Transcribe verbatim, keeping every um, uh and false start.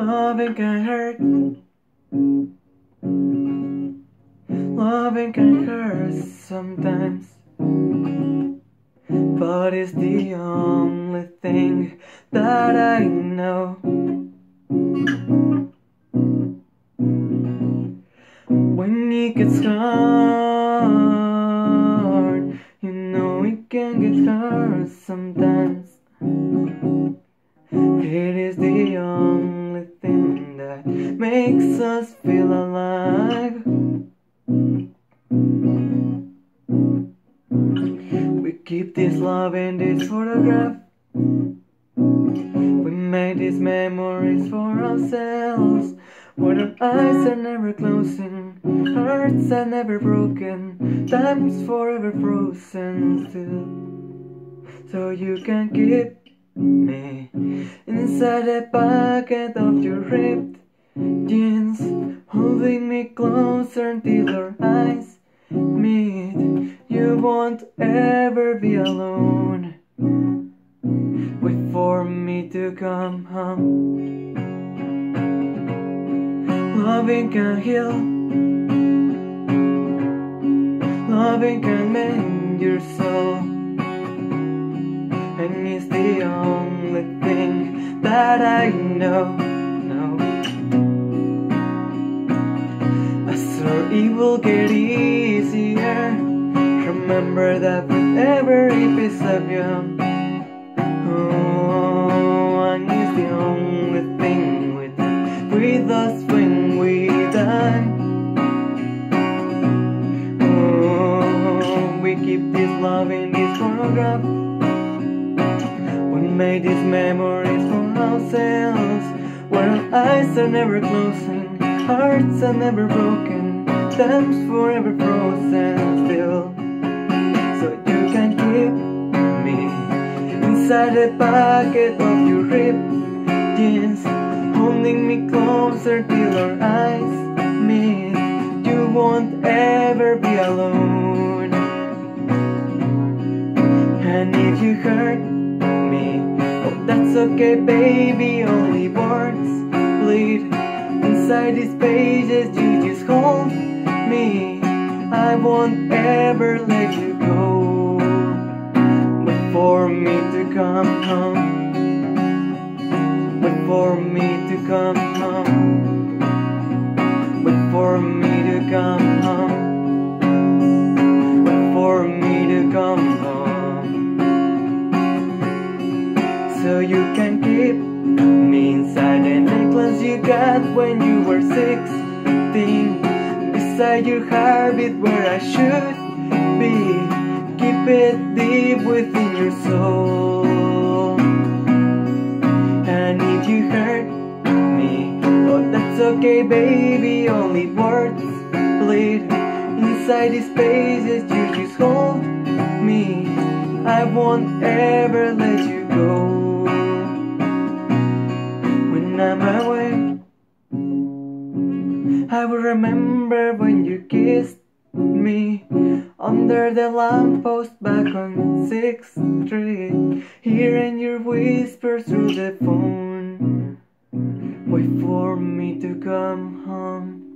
Loving can hurt. Loving can hurt sometimes, but it's the only thing that I know. When it gets hard, you know it can get hard sometimes. It is the only thing that makes us feel alive. We keep this love in this photograph. We made these memories for ourselves, where our eyes are never closing, hearts are never broken, time's forever frozen still. So you can keep me inside the pocket of your ripped jeans, holding me closer until our eyes meet. You won't ever be alone. Wait for me to come home. Loving can heal. Loving can mend your soul, and it's the only thing that I know. No, I swear it will get easier. Remember that with every piece of you. Oh, and it's the only thing with with us when we die. Oh, we keep this love in this photograph. We made these memories for ourselves, where our eyes are never closing, hearts are never broken, time's forever frozen still. So you can keep me inside the pocket of your ripped jeans, holding me closer till our eyes meet. You won't ever be alone. And if you hurt me, oh that's okay baby, only words bleed inside these pages. You just hold me, I won't ever let you go. Wait for me to come home. Wait for me to come home. Wait for me to come home. Wait for me to come home. So you can keep me inside the necklace you got when you were sixteen, beside your heartbeat where I should be. Keep it deep within your soul. And if you hurt me, oh that's okay baby, only words bleed inside these pages. You just hold me, I won't ever let you go. When I'm away, I will remember when you kissed me under the lamppost back on sixth street, hearing your whispers through the phone. Wait for me to come home.